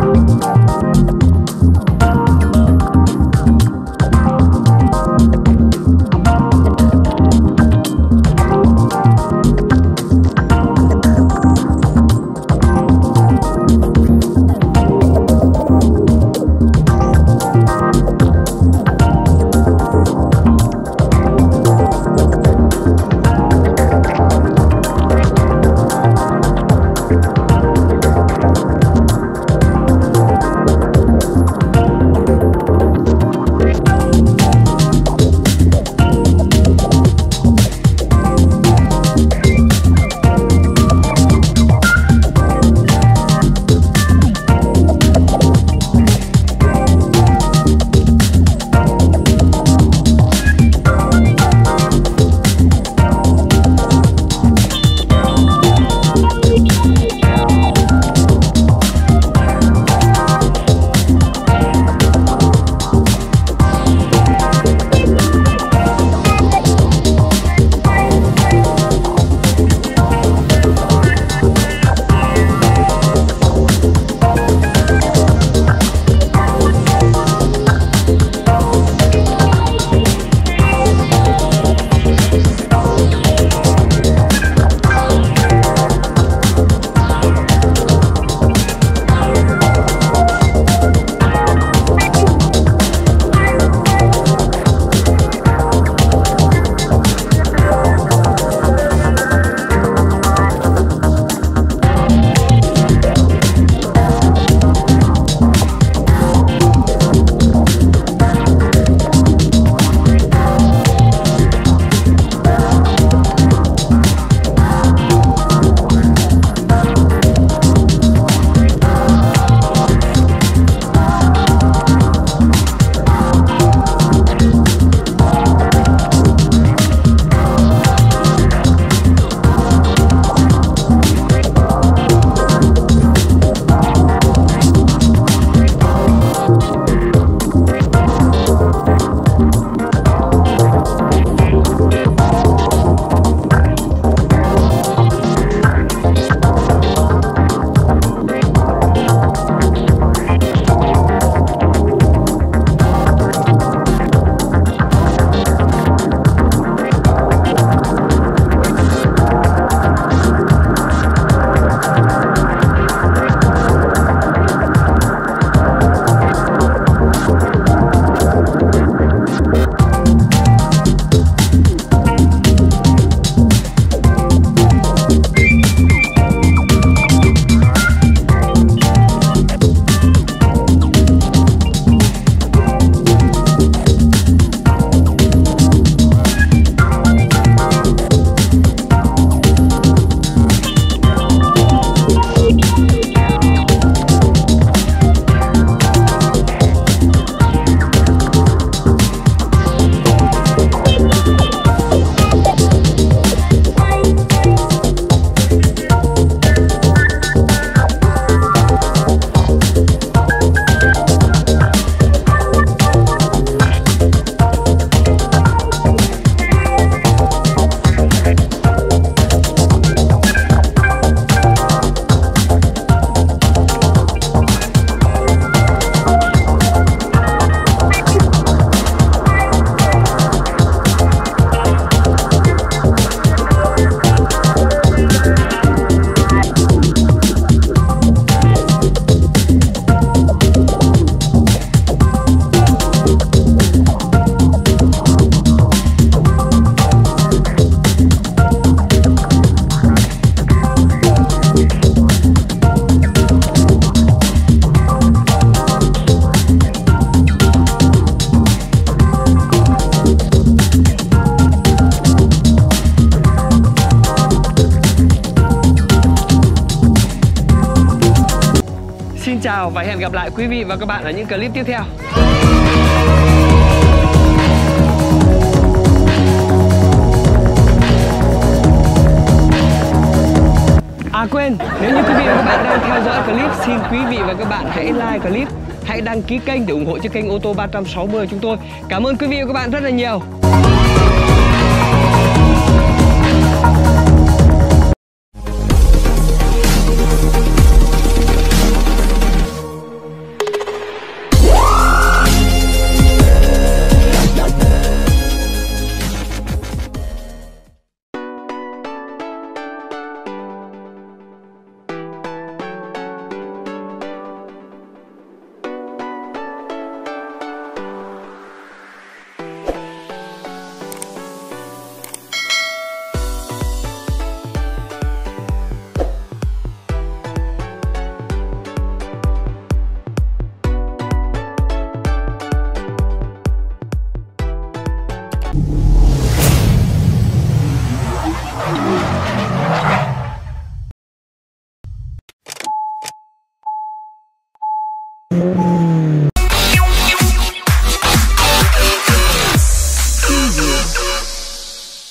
chào và hẹn gặp lại quý vị và các bạn ở những clip tiếp theo. À quên, nếu như quý vị và các bạn đang theo dõi clip, xin quý vị và các bạn hãy like clip, hãy đăng ký kênh để ủng hộ cho kênh ô tô 360 của chúng tôi. Cảm ơn quý vị và các bạn rất là nhiều. Bye.